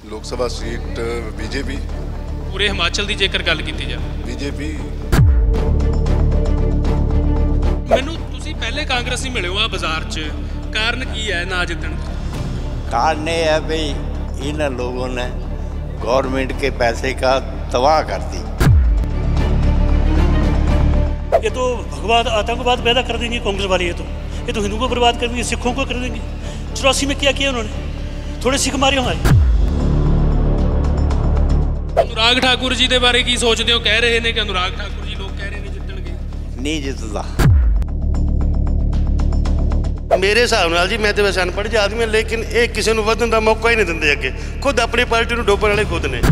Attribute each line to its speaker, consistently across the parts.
Speaker 1: लोक सभा seat BJP.
Speaker 2: पूरे हिमाचल की जेकर गल की जाए
Speaker 1: बीजेपी।
Speaker 2: मैनू तुसी पहले कांग्रेसी मिले हो बाजार च, कारण की है ना जितन?
Speaker 3: कारण ये है भाई इन लोगों ने गवर्नमेंट के पैसे का तबाह कर दी।
Speaker 4: ये तो भगवान आतंकवाद पैदा कर देंगे कांग्रेस वाले। ये तो हिंदुओं को बर्बाद कर देंगे, सिखों को कर देंगे। 84 में क्या किया उन्होंने? थोड़े सिख मारे हमारे।
Speaker 2: अनुराग ठाकुर जी के बारे की सोचते हो? कह रहे हैं कि अनुराग ठाकुर जी लोग कह रहे हैं जितणगे।
Speaker 3: नहीं जितदा।
Speaker 5: मेरे हिसाब नाल जी, मैं तो वैसे अनपढ़ जी आदमी, लेकिन ये किसी को वधन का मौका ही नहीं देंगे अगे। खुद अपनी पार्टी को डोबण वाले खुद ने।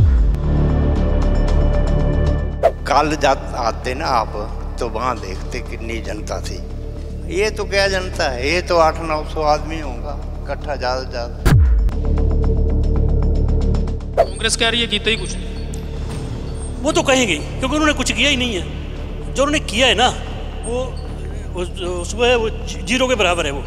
Speaker 3: कल आते ना आप तो वहाँ देखते कितनी जनता थी। ये तो क्या जनता है, ये तो 800-900 आदमी होगा इकट्ठा ज़्यादा से ज़्यादा।
Speaker 2: कांग्रेस कह रही है किया ही कुछ नहीं।
Speaker 4: वो तो कहेंगे क्योंकि उन्होंने कुछ किया ही नहीं है। जो उन्होंने किया है ना वो जीरो के बराबर है। वो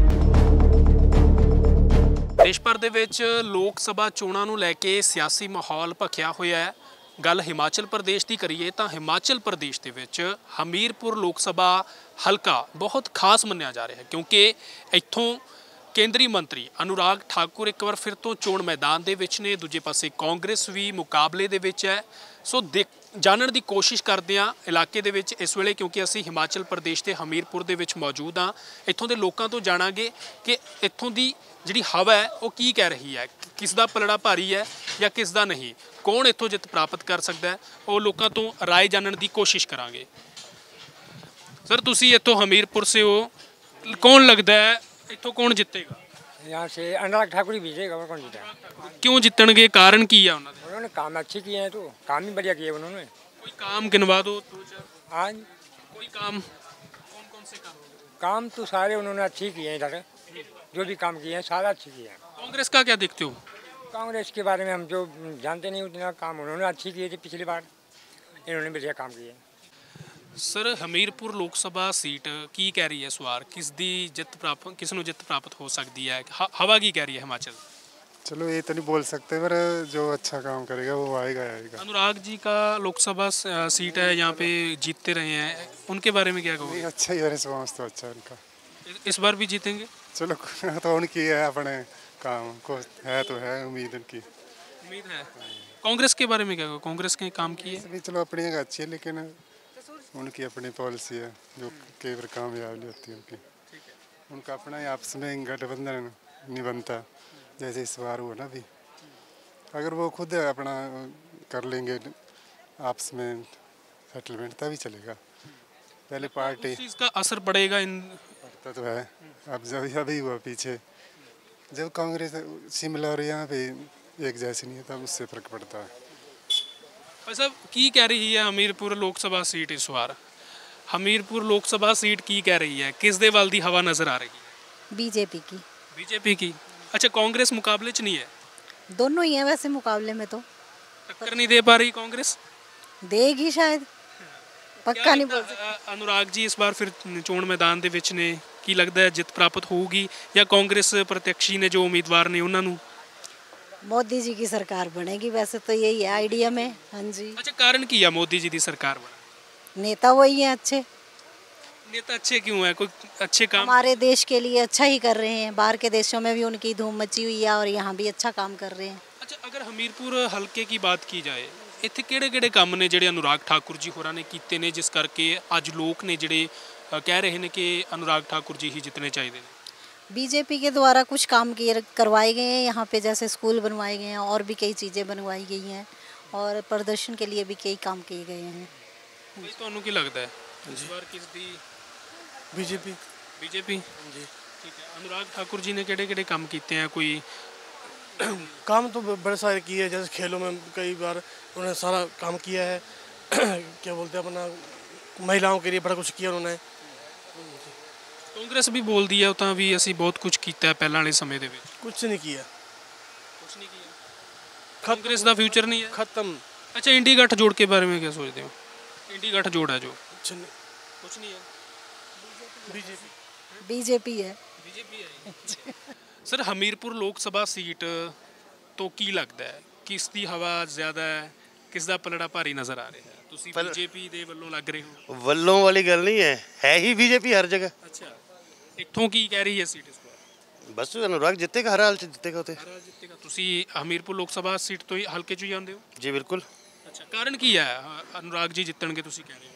Speaker 2: देश भर ਦੇ ਵਿੱਚ ਲੋਕ ਸਭਾ ਚੋਣਾਂ ਨੂੰ ਲੈ ਕੇ ਸਿਆਸੀ ਮਾਹੌਲ ਭਖਿਆ ਹੋਇਆ ਹੈ। ਗੱਲ ਹਿਮਾਚਲ ਪ੍ਰਦੇਸ਼ ਦੀ ਕਰੀਏ ਤਾਂ ਹਿਮਾਚਲ ਪ੍ਰਦੇਸ਼ ਦੇ ਵਿੱਚ ਹਮੀਰਪੁਰ ਲੋਕ ਸਭਾ ਹਲਕਾ ਬਹੁਤ ਖਾਸ ਮੰਨਿਆ ਜਾ ਰਿਹਾ ਹੈ, ਕਿਉਂਕਿ ਇੱਥੋਂ ਕੇਂਦਰੀ ਮੰਤਰੀ अनुराग ठाकुर एक बार फिर तो चोण मैदान ਦੇ ਵਿੱਚ ਨੇ, ਦੂਜੇ ਪਾਸੇ ਕਾਂਗਰਸ ਵੀ ਮੁਕਾਬਲੇ ਦੇ ਵਿੱਚ ਹੈ। ਸੋ जानने की कोशिश करते हैं इलाके दे विच इस वेले, क्योंकि असी हिमाचल प्रदेश के हमीरपुर दे विच मौजूद हाँ। इत्थों के लोगों तो जाणांगे कि इत्थों की जिहड़ी हवा है वो की कह रही है, किस दा पलड़ा भारी है या किस दा नहीं, कौन इत्थों जित प्राप्त कर सकता है, वो लोगों तो राय जानने की कोशिश करांगे। सर तुसी इत्थों हमीरपुर से हो, कौन लगता है इत्थों कौन जितेगा?
Speaker 6: यहाँ से अनुराग ठाकुर ही जीतेगा। और कौन जीतेगा?
Speaker 2: क्यों जितणगे, कारण की है?
Speaker 6: उन्होंने काम अच्छे किए हैं, तो काम ही बढ़िया किए उन्होंने।
Speaker 2: कोई काम गिनवा दो दो चार।
Speaker 6: आज
Speaker 2: कोई काम कौन कौन से
Speaker 6: काम तो सारे उन्होंने अच्छे किए हैं। इधर जो भी काम किए हैं सारा अच्छे किए हैं।
Speaker 2: कांग्रेस का क्या देखते हो?
Speaker 6: कांग्रेस के बारे में हम जो जानते नहीं, उतना काम उन्होंने अच्छे किए थे पिछली बार, इन्होंने बढ़िया काम किए।
Speaker 2: सर हमीरपुर लोक सभा सीट की कह रही है इस बार, किस दी जित प्राप्त, किस जित प्राप्त हो सकती है? हवा की कह रही है हिमाचल?
Speaker 7: चलो ये तो नहीं बोल सकते, पर जो अच्छा काम करेगा वो आएगा आएगा।
Speaker 2: अनुराग जी का लोकसभा सीट है, यहाँ पे जीतते रहे हैं, उनके बारे में क्या कहोगे?
Speaker 7: अच्छा ही है, रिस्पॉन्स तो अच्छा है उनका।
Speaker 2: इस बार भी जीतेंगे?
Speaker 7: चलो तो उनकी है, अपने काम को है तो है उम्मीद उनकी।
Speaker 2: उम्मीद है। कांग्रेस के बारे में क्या कहोगे? कांग्रेस के काम किए?
Speaker 7: चलो अपनी जगह अच्छी है, लेकिन उनकी अपनी पॉलिसी है जो कई बार कामयाब नहीं होती उनकी। उनका अपना ही आपस में गठबंधन नहीं बनता, जैसे इस बार हुआ ना भी। अगर वो खुद अपना कर लेंगे आपस में सेटलमेंट तभी चलेगा। पहले पार्टी
Speaker 2: इसका असर पड़ेगा इन
Speaker 7: पड़ता तो है। अब जब अभी हुआ पीछे, जब कांग्रेस शिमला और यहाँ पे एक जैसी नहीं है, तब उससे फर्क पड़ता है।
Speaker 2: भाई साहब की कह रही है हमीरपुर लोक सभा सीट इस बार? हमीरपुर लोक सभा सीट की कह रही है, किस दे वाल दी हवा नज़र आ रही है?
Speaker 8: बीजेपी की।
Speaker 2: बीजेपी की। अच्छा, कांग्रेस मुकाबले च नहीं है?
Speaker 8: दोनों ही हैं वैसे मुकाबले में तो।
Speaker 2: टक्कर नहीं दे पा रही कांग्रेस?
Speaker 8: देगी शायद, पक्का नहीं बोल सकते।
Speaker 2: अनुराग जी इस बार फिर चोण मैदान दे विच ने, की लगता है जित प्राप्त होगी या कांग्रेस प्रत्याशी ने जो उम्मीदवार ने उन्होंने?
Speaker 8: मोदी जी की सरकार बनेगी वैसे तो, यही है आइडिया में। हाँ जी।
Speaker 2: अच्छा, कारण की है मोदी जी की सरकार बने?
Speaker 8: नेता वही हैं अच्छे।
Speaker 2: नेता अच्छे क्यों है? कोई अच्छे काम
Speaker 8: हमारे देश के लिए अच्छा ही कर रहे हैं। बाहर के देशों में भी उनकी धूम मची हुई है और यहाँ भी अच्छा काम कर रहे हैं।
Speaker 2: अच्छा, अगर हमीरपुर हल्के की बात की जाए, इत्थे किहड़े-किहड़े काम ने जिहड़े अनुराग ठाकुर जी होरां ने कीते ने, जिस करके अज लोग ने जिहड़े कह रहे हैं कि अनुराग ठाकुर जी ही जितने चाहिए ने?
Speaker 8: बीजेपी के द्वारा कुछ काम किए करवाए गए हैं यहाँ पे, जैसे स्कूल बनवाए गए हैं और भी कई चीज़ें बनवाई गई हैं और प्रदर्शन के लिए भी कई काम किए गए हैं।
Speaker 2: ਤੁਹਾਨੂੰ ਕੀ ਲੱਗਦਾ है इस बार किस दी?
Speaker 5: बीजेपी।
Speaker 2: बीजेपी जी, ठीक है। अनुराग ठाकुर जी ने किहड़े-किहड़े काम कीते हैं? कोई
Speaker 5: काम तो बड़े सारे किए हैं, जैसे खेलों में कई बार उन्होंने सारा काम किया है। क्या बोलते हैं, अपना महिलाओं के लिए बड़ा कुछ किया उन्होंने।
Speaker 2: कांग्रेस भी बोलती है तो भी असी बहुत कुछ किया है पहले वाले समय दे विच।
Speaker 5: कुछ नहीं किया,
Speaker 2: कुछ नहीं किया। कांग्रेस का फ्यूचर नहीं है,
Speaker 5: खत्म।
Speaker 2: अच्छा, इंडी गठजोड़ के बारे में क्या सोचते हो? इंडी गठजोड़ है जो कुछ नहीं है।
Speaker 8: बीजेपी है।
Speaker 2: बीजेपी है। सर हमीरपुर लोक सभा सीट ਤੋਂ ਕੀ ਲੱਗਦਾ ਹੈ ਕਿਸ ਦੀ ਹਵਾ ਜ਼ਿਆਦਾ ਹੈ, ਕਿਸ ਦਾ ਪਲੜਾ ਭਾਰੀ ਨਜ਼ਰ ਆ ਰਿਹਾ ਹੈ? ਤੁਸੀਂ ਬੀਜੇਪੀ ਦੇ ਵੱਲੋਂ ਲੱਗ ਰਹੇ ਹੋ।
Speaker 9: ਵੱਲੋਂ ਵਾਲੀ ਗੱਲ ਨਹੀਂ ਹੈ ਹੀ ਬੀਜੇਪੀ ਹਰ ਜਗ੍ਹਾ।
Speaker 2: ਅੱਛਾ, ਇੱਥੋਂ ਕੀ ਕਹਿ ਰਹੀ ਹੈ ਸੀਟ ਇਸ ਵਾਰ?
Speaker 9: ਬਸ अनुराग जितेगा, हर हाल से जितेगा उते।
Speaker 2: ਹਰ ਵਾਰ ਜਿੱਤੇਗਾ। ਤੁਸੀਂ ਹਮੀਰਪੁਰ ਲੋਕ ਸਭਾ ਸੀਟ ਤੋਂ ਹੀ ਹਲਕੇ 'ਚ ਹੀ ਜਾਂਦੇ ਹੋ?
Speaker 9: जी बिल्कुल।
Speaker 2: ਅੱਛਾ, ਕਾਰਨ ਕੀ ਹੈ ਅਨੁਰਾਗ ਜੀ ਜਿੱਤਣਗੇ ਤੁਸੀਂ ਕਹਿ ਰਹੇ ਹੋ?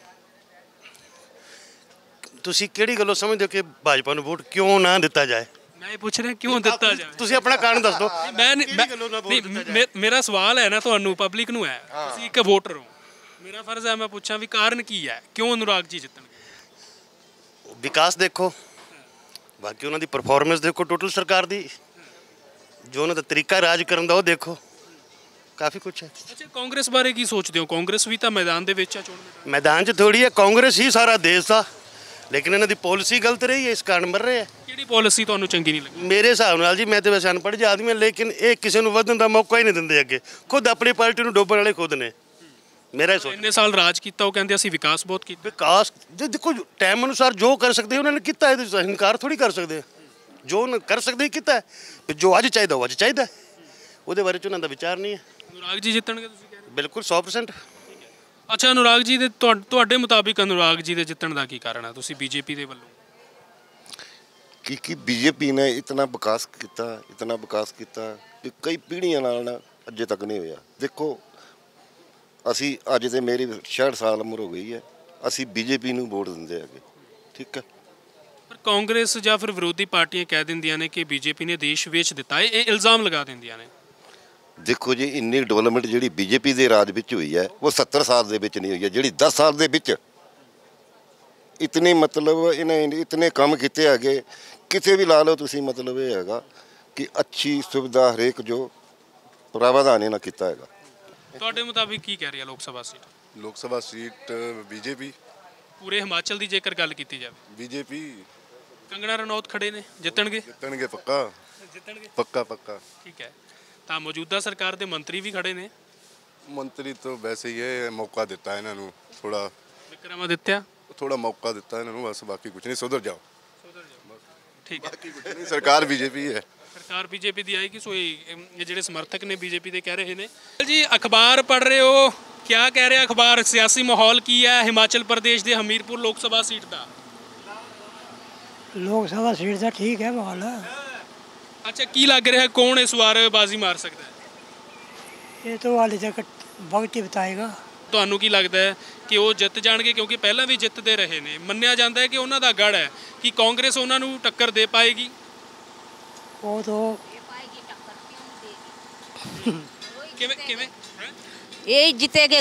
Speaker 9: ਤੁਸੀਂ ਕਿਹੜੀ ਗੱਲੋਂ ਸਮਝਦੇ ਹੋ ਕਿ ਭਾਜਪਾ ਨੂੰ ਵੋਟ ਕਿਉਂ ਨਾ ਦਿੱਤਾ ਜਾਏ?
Speaker 2: ਮੈਂ ਇਹ ਪੁੱਛ ਰਿਹਾ ਕਿਉਂ ਦਿੱਤਾ ਜਾਵੇ।
Speaker 9: ਤੁਸੀਂ ਆਪਣਾ ਕਾਰਨ ਦੱਸ ਦਿਓ।
Speaker 2: ਮੇਰਾ ਸਵਾਲ ਹੈ ਨਾ ਤੁਹਾਨੂੰ, ਪਬਲਿਕ ਨੂੰ ਹੈ, ਤੁਸੀਂ ਇੱਕ ਵੋਟਰ ਹੋ, ਮੇਰਾ ਫਰਜ਼ ਹੈ ਮੈਂ ਪੁੱਛਾਂ ਵੀ ਕਾਰਨ ਕੀ ਹੈ, ਕਿਉਂ ਅਨੁਰਾਗ ਜੀ ਜਿੱਤਣਗੇ?
Speaker 9: ਵਿਕਾਸ ਦੇਖੋ, ਬਾਕੀ ਉਹਨਾਂ ਦੀ ਪਰਫਾਰਮੈਂਸ ਦੇਖੋ, ਟੋਟਲ ਸਰਕਾਰ ਦੀ ਜੋ ਉਹਨਾਂ ਦਾ ਤਰੀਕਾ ਰਾਜ ਕਰਨ ਦਾ ਉਹ ਦੇਖੋ, ਕਾਫੀ ਕੁਝ ਹੈ।
Speaker 2: ਅੱਛਾ, ਕਾਂਗਰਸ ਬਾਰੇ ਕੀ ਸੋਚਦੇ ਹੋ? ਕਾਂਗਰਸ ਵੀ ਤਾਂ ਮੈਦਾਨ ਦੇ ਵਿੱਚ ਆ, ਚੋਣ
Speaker 9: ਮੈਦਾਨ 'ਚ ਥੋੜੀ ਹੈ, ਕਾਂਗਰਸ ਹੀ ਸਾਰਾ ਦੇਸ਼ ਦਾ, ਲੇਕਿਨ ਇਹਨਾਂ ਦੀ ਪਾਲਿਸੀ ਗਲਤ ਰਹੀ ਹੈ, ਇਸ ਕਾਰਨ ਮਰ ਰਹੇ ਹੈ।
Speaker 2: ਕਿਹੜੀ ਪਾਲਿਸੀ ਤੁਹਾਨੂੰ ਚੰਗੀ ਨਹੀਂ ਲੱਗੀ?
Speaker 9: ਮੇਰੇ ਹਿਸਾਬ ਨਾਲ ਜੀ, ਮੈਂ ਤੇ ਵੈਸੇ ਅਨਪੜ੍ਹ ਜਿਹਾ ਆਦਮੀ ਹਾਂ, ਲੇਕਿਨ ਇਹ ਕਿਸੇ ਨੂੰ ਵਧਣ ਦਾ ਮੌਕਾ ਹੀ ਨਹੀਂ ਦਿੰਦੇ ਅੱਗੇ, ਖੁਦ ਆਪਣੀ ਪਾਰਟੀ ਨੂੰ ਡੋਬਣ ਵਾਲੇ ਖੁਦ ਨੇ। ਮੇਰਾ ਇਹ ਸੋਚ।
Speaker 2: ਇੰਨੇ ਸਾਲ ਰਾਜ ਕੀਤਾ, ਉਹ ਕਹਿੰਦੇ ਅਸੀਂ ਵਿਕਾਸ ਬਹੁਤ ਕੀਤਾ।
Speaker 9: ਵਿਕਾਸ ਜੇ ਦੇਖੋ ਟਾਈਮ ਅਨੁਸਾਰ ਜੋ ਕਰ ਸਕਦੇ ਉਹਨਾਂ ਨੇ ਕੀਤਾ, ਇਹਦੇ 'ਚ ਇਨਕਾਰ ਥੋੜੀ ਕਰ ਸਕਦੇ। ਜੋ ਕਰ ਸਕਦੇ ਹੀ ਕੀਤਾ, ਜੋ ਅੱਜ ਚਾਹੀਦਾ ਉਹ ਅੱਜ ਚਾਹੀਦਾ, ਉਹਦੇ ਬਾਰੇ 'ਚ ਉਹਨਾਂ ਦਾ ਵਿਚਾਰ ਨਹੀਂ ਹੈ।
Speaker 2: ਅਨੁਰਾਗ ਜੀ ਜਿੱਤਣਗੇ ਤੁਸੀਂ ਕਹਿ ਰਹੇ ਹੋ?
Speaker 9: ਬਿਲਕੁਲ 100%।
Speaker 2: ਅੱਛਾ, ਅਨੁਰਾਗ ਜੀ ਦੇ ਤੁਹਾਡੇ ਮੁਤਾਬਿਕ ਅਨੁਰਾਗ ਜੀ ਦੇ ਜਿੱਤਣ ਦਾ ਕੀ ਕਾਰਨ ਹੈ? ਤੁਸੀਂ ਬੀਜੇਪੀ ਦੇ ਵੱਲੋਂ
Speaker 10: ਕਿ बीजेपी ने इतना विकास किया कि कई पीढ़ियां नाल अजे तक नहीं होया। देखो असी अज तो मेरी 66 साल उम्र हो गई है, असी बीजेपी नूं वोट दिंदे हैगे, ठीक है।
Speaker 2: ਪਰ ਕਾਂਗਰਸ ਜਾਂ ਫਿਰ ਵਿਰੋਧੀ ਪਾਰਟੀਆਂ ਕਹਿ ਦਿੰਦੀਆਂ ਨੇ ਕਿ ਬੀਜੇਪੀ ਨੇ ਦੇਸ਼ ਵੇਚ ਦਿੱਤਾ ਹੈ, ਇਹ ਇਲਜ਼ਾਮ ਲਗਾ ਦਿੰਦੀਆਂ ਨੇ।
Speaker 10: देखो जी इन्नी डेवलपमेंट जी बीजेपी के राज में हुई है वो 70 साल के नहीं हुई है, जी 10 साल के इतनी मतलब इन्हें इतने काम किए है, किसी भी ला लो तुसी, मतलब ये है कि अच्छी सुविधा हरेक जो प्रावधान इन्हें किया है।
Speaker 2: ਤੁਹਾਡੇ ਮੁਤਾਬਿਕ ਕੀ ਕਹਿ ਰਹੀ ਹੈ ਲੋਕ ਸਭਾ ਸੀਟ?
Speaker 1: ਲੋਕ ਸਭਾ ਸੀਟ ਬੀਜੇਪੀ।
Speaker 2: ਪੂਰੇ ਹਿਮਾਚਲ ਦੀ ਜੇਕਰ ਗੱਲ ਕੀਤੀ ਜਾਵੇ?
Speaker 1: ਬੀਜੇਪੀ।
Speaker 2: ਕੰਗਣਾ ਰਣੌਤ ਖੜੇ ਨੇ, ਜਿੱਤਣਗੇ?
Speaker 1: ਜਿੱਤਣਗੇ ਪੱਕਾ।
Speaker 2: ਜਿੱਤਣਗੇ
Speaker 1: ਪੱਕਾ।
Speaker 2: ਠੀਕ ਹੈ, ਤਾਂ ਮੌਜੂਦਾ ਸਰਕਾਰ ਦੇ ਮੰਤਰੀ ਵੀ ਖੜੇ ਨੇ।
Speaker 1: ਮੰਤਰੀ ਤਾਂ ਵੈਸੇ ਹੀ ਇਹ ਮੌਕਾ ਦਿੱਤਾ ਇਹਨਾਂ ਨੂੰ, ਥੋੜਾ
Speaker 2: ਵਿਕਰਮਾਦਿੱਤਿਆ
Speaker 1: ਥੋੜਾ ਮੌਕਾ ਦਿੱਤਾ ਇਹਨਾਂ ਨੂੰ, ਬਸ ਬਾਕੀ ਕੁਝ ਨਹੀਂ। ਸੁਧਰ ਜਾਓ।
Speaker 2: ਠੀਕ ਹੈ,
Speaker 1: ਬਾਕੀ ਕੁਝ ਨਹੀਂ, ਸਰਕਾਰ ਬੀਜੇਪੀ ਹੈ।
Speaker 2: ਸਰਕਾਰ ਬੀਜੇਪੀ ਦੀ ਆਏਗੀ। ਸੋ ਇਹ ਜਿਹੜੇ ਸਮਰਥਕ ਨੇ ਬੀਜੇਪੀ ਦੇ ਕਹਿ ਰਹੇ ਨੇ। ਜੀ ਅਖਬਾਰ ਪੜ੍ਹ ਰਹੇ ਹੋ, ਕਿਆ ਕਹਿ ਰਿਹਾ ਅਖਬਾਰ? ਸਿਆਸੀ ਮਾਹੌਲ ਕੀ ਹੈ ਹਿਮਾਚਲ ਪ੍ਰਦੇਸ਼ ਦੇ ਹਮੀਰਪੁਰ ਲੋਕ ਸਭਾ ਸੀਟ ਦਾ?
Speaker 11: ਲੋਕ ਸਭਾ ਸੀਟ ਦਾ ਠੀਕ ਹੈ ਮਾਹੌਲ।
Speaker 2: ਅੱਛਾ, ਕੀ ਲੱਗ ਰਿਹਾ ਕੌਣ ਇਸ ਵਾਰ ਬਾਜ਼ੀ ਮਾਰ ਸਕਦਾ ਹੈ?
Speaker 11: ਇਹ ਤਾਂ ਹਾਲੇ ਤੱਕ ਵਕਤ ਹੀ ਬਤਾਏਗਾ।
Speaker 2: ਤੁਹਾਨੂੰ ਕੀ ਲੱਗਦਾ ਹੈ ਕਿ ਉਹ ਜਿੱਤ ਜਾਣਗੇ? ਕਿਉਂਕਿ ਪਹਿਲਾਂ ਵੀ ਜਿੱਤਦੇ ਰਹੇ ਨੇ, ਮੰਨਿਆ ਜਾਂਦਾ ਹੈ ਕਿ ਉਹਨਾਂ ਦਾ ਗੜ੍ਹ ਹੈ ਕਿ ਕਾਂਗਰਸ ਉਹਨਾਂ ਨੂੰ ਟੱਕਰ ਦੇ ਪਾਏਗੀ।
Speaker 11: ਉਹ ਤਾਂ
Speaker 2: ਕਿਵੇਂ
Speaker 12: यही जीतेगे।